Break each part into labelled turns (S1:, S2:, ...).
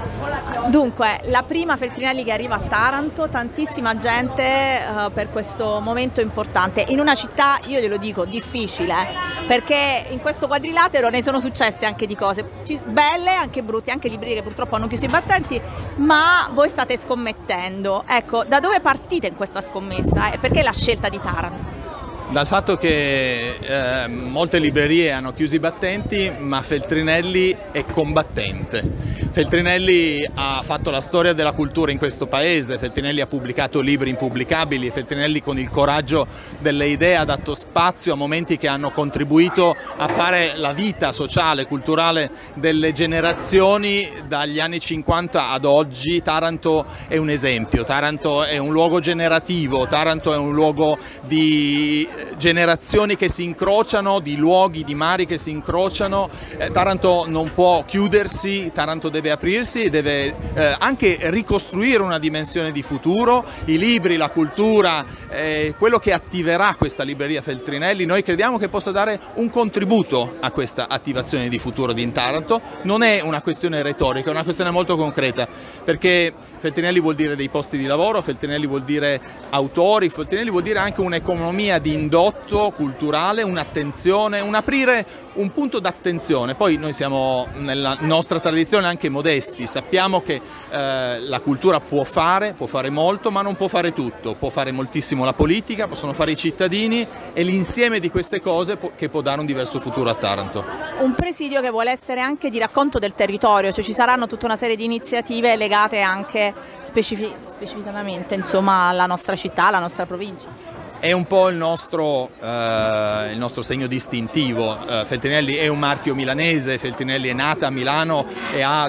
S1: Dunque, la prima Feltrinelli che arriva a Taranto, tantissima gente per questo momento importante, in una città, io glielo dico, difficile, perché in questo quadrilatero ne sono successe anche di cose belle, anche brutte, anche librerie che purtroppo hanno chiuso i battenti, ma voi state scommettendo. Ecco, da dove partite in questa scommessa e perché la scelta di Taranto?
S2: Dal fatto che molte librerie hanno chiuso i battenti, ma Feltrinelli è combattente. Feltrinelli ha fatto la storia della cultura in questo paese, Feltrinelli ha pubblicato libri impubblicabili, Feltrinelli con il coraggio delle idee ha dato spazio a momenti che hanno contribuito a fare la vita sociale, culturale delle generazioni dagli anni 50 ad oggi. Taranto è un esempio, Taranto è un luogo generativo, Taranto è un luogo di generazioni che si incrociano, di luoghi, di mari che si incrociano. Taranto non può chiudersi, Taranto deve aprirsi e deve anche ricostruire una dimensione di futuro. I libri, la cultura, quello che attiverà questa libreria Feltrinelli, noi crediamo che possa dare un contributo a questa attivazione di futuro di Taranto. Non è una questione retorica, è una questione molto concreta, perché Feltrinelli vuol dire dei posti di lavoro, Feltrinelli vuol dire autori, Feltrinelli vuol dire anche un'economia di indotto culturale, un'attenzione, un aprire un punto d'attenzione. Poi noi siamo nella nostra tradizione anche modesti, sappiamo che la cultura può fare molto, ma non può fare tutto, può fare moltissimo la politica, possono fare i cittadini, e l'insieme di queste cose che può dare un diverso futuro a Taranto.
S1: Un presidio che vuole essere anche di racconto del territorio, cioè ci saranno tutta una serie di iniziative legate anche specificatamente, insomma, alla nostra città, alla nostra provincia.
S2: È un po' il nostro segno distintivo. Feltrinelli è un marchio milanese, Feltrinelli è nata a Milano e ha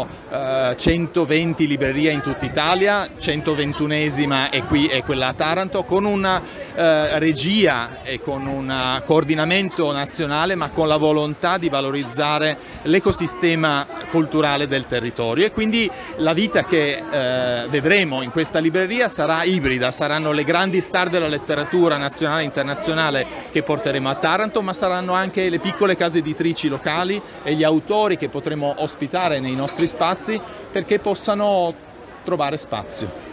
S2: 120 librerie in tutta Italia, 121esima è quella a Taranto, con una regia e con un coordinamento nazionale, ma con la volontà di valorizzare l'ecosistema culturale del territorio. E quindi la vita che vedremo in questa libreria sarà ibrida, saranno le grandi star della letteratura nazionale e internazionale che porteremo a Taranto, ma saranno anche le piccole case editrici locali e gli autori che potremo ospitare nei nostri spazi, perché possano trovare spazio.